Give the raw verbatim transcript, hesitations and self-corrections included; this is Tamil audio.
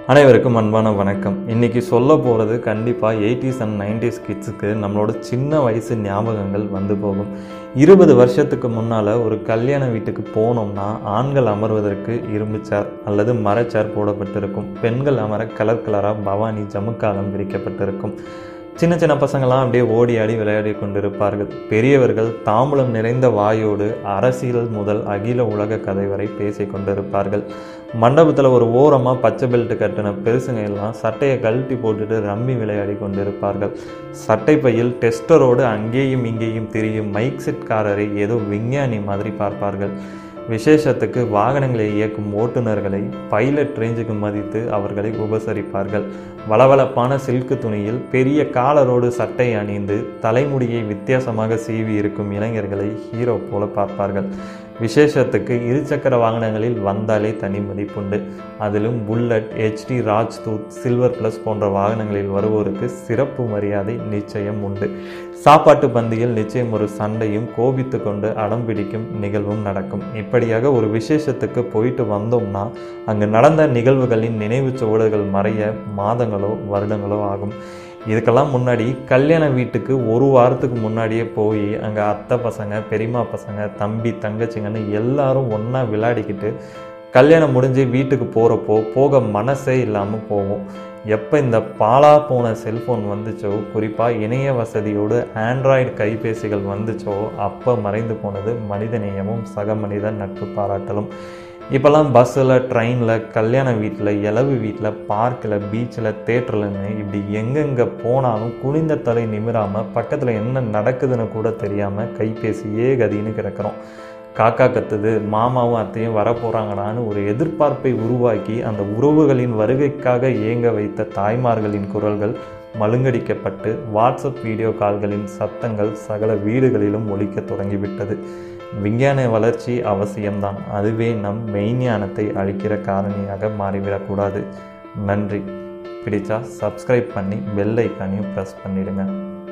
அனைவருக்கும் அன்பான வணக்கம். இன்றைக்கி சொல்ல போகிறது கண்டிப்பாக எயிட்டிஸ் அண்ட் நைன்டிஸ் கிட்ஸுக்கு நம்மளோட சின்ன வயசு ஞாபகங்கள் வந்து போகும். இருபது வருஷத்துக்கு முன்னால் ஒரு கல்யாண வீட்டுக்கு போனோம்னா ஆண்கள் அமர்வதற்கு இரும்பு சேர் அல்லது மரச்சேர் போடப்பட்டிருக்கும். பெண்கள் அமர கலர் கலராக பவானி ஜமுக்காலம் விரிக்கப்பட்டிருக்கும். சின்ன சின்ன பசங்களாம் அப்படியே ஓடி ஆடி விளையாடி கொண்டிருப்பார்கள். பெரியவர்கள் தாம்பூலம் நிறைந்த வாயோடு அரசியல் முதல் அகில உலக கதை வரை பேசி கொண்டிருப்பார்கள். மண்டபத்தில் ஒரு ஓரமாக பச்சை பெல்ட் கட்டின பெருசுங்க எல்லாம் சட்டையை கழட்டி போட்டுட்டு ரம்மி விளையாடி கொண்டிருப்பார்கள். சட்டை பையில் டெஸ்டரோடு அங்கேயும் இங்கேயும் திரியும் மைக் செட்காரரை ஏதோ விஞ்ஞானி மாதிரி பார்ப்பார்கள். விசேஷத்துக்கு வாகனங்களை இயக்கும் ஓட்டுநர்களை பைலட் ரேஞ்சுக்கு மதித்து அவர்களை உபசரிப்பார்கள். வளவளப்பான சில்கு துணியில் பெரிய காலரோடு சட்டை அணிந்து தலைமுடியை வித்தியாசமாக சீவி இருக்கும் இளைஞர்களை ஹீரோ போல பார்ப்பார்கள். விசேஷத்துக்கு இருசக்கர வாகனங்களில் வந்தாலே தனி மதிப்புண்டு. அதிலும் bullet, HD, Rajdoot, silver plus போன்ற வாகனங்களில் வருவோருக்கு சிறப்பு மரியாதை நிச்சயம் உண்டு. சாப்பாட்டு பந்தியில் நிச்சயம் ஒரு சண்டையும் கோபித்து கொண்டு அடம் பிடிக்கும் நிகழ்வும் நடக்கும். இப்படியாக ஒரு விசேஷத்துக்கு போயிட்டு வந்தோம்னா அங்கு நடந்த நிகழ்வுகளின் நினைவு சுவடுகள் மறைய மாதங்களோ வருடங்களோ ஆகும். இதுக்கெல்லாம் முன்னாடி கல்யாண வீட்டுக்கு ஒரு வாரத்துக்கு முன்னாடியே போய் அங்கே அத்தை பசங்க, பெரியம்மா பசங்க, தம்பி, தங்கச்சிங்கன்னு எல்லாரும் ஒன்றா விளையாடிக்கிட்டு கல்யாணம் முடிஞ்சு வீட்டுக்கு போகிறப்போ போக மனசே இல்லாமல் போவோம். எப்போ இந்த பாலா போன செல்ஃபோன் வந்துச்சோ, குறிப்பாக இணைய வசதியோடு ஆண்ட்ராய்டு கைபேசிகள் வந்துச்சோ, அப்போ மறைந்து போனது மனிதநேயமும் சக மனித நட்பு பாராட்டலும். இப்போல்லாம் பஸ்ஸில், ட்ரெயினில், கல்யாண வீட்டில், இலவு வீட்டில், பார்க்கில், பீச்சில், தேட்டர்லன்னு இப்படி எங்கெங்கே போனாலும் குனிந்த தலை நிமிராமல் பக்கத்தில் என்ன நடக்குதுன்னு கூட தெரியாமல் கைபேசியே கதின்னு கிடக்கிறோம். காக்கா கத்துது, மாமாவும் அத்தையும் வரப்போகிறாங்கடான்னு ஒரு எதிர்பார்ப்பை உருவாக்கி அந்த உறவுகளின் வருகைக்காக ஏங்க வைத்த தாய்மார்களின் குரல்கள் மழுங்கடிக்கப்பட்டு வாட்ஸ்அப் வீடியோ கால்களின் சத்தங்கள் சகல வீடுகளிலும் ஒலிக்க தொடங்கிவிட்டது. விஞ்ஞான வளர்ச்சி அவசியம்தான், அதுவே நம் மெய்ஞானத்தை அழிக்கிற காரணியாக மாறிவிடக்கூடாது. நன்றி. பிடிச்சா சப்ஸ்கிரைப் பண்ணி பெல் ஐக்கானையும் ப்ரெஸ் பண்ணிடுங்க.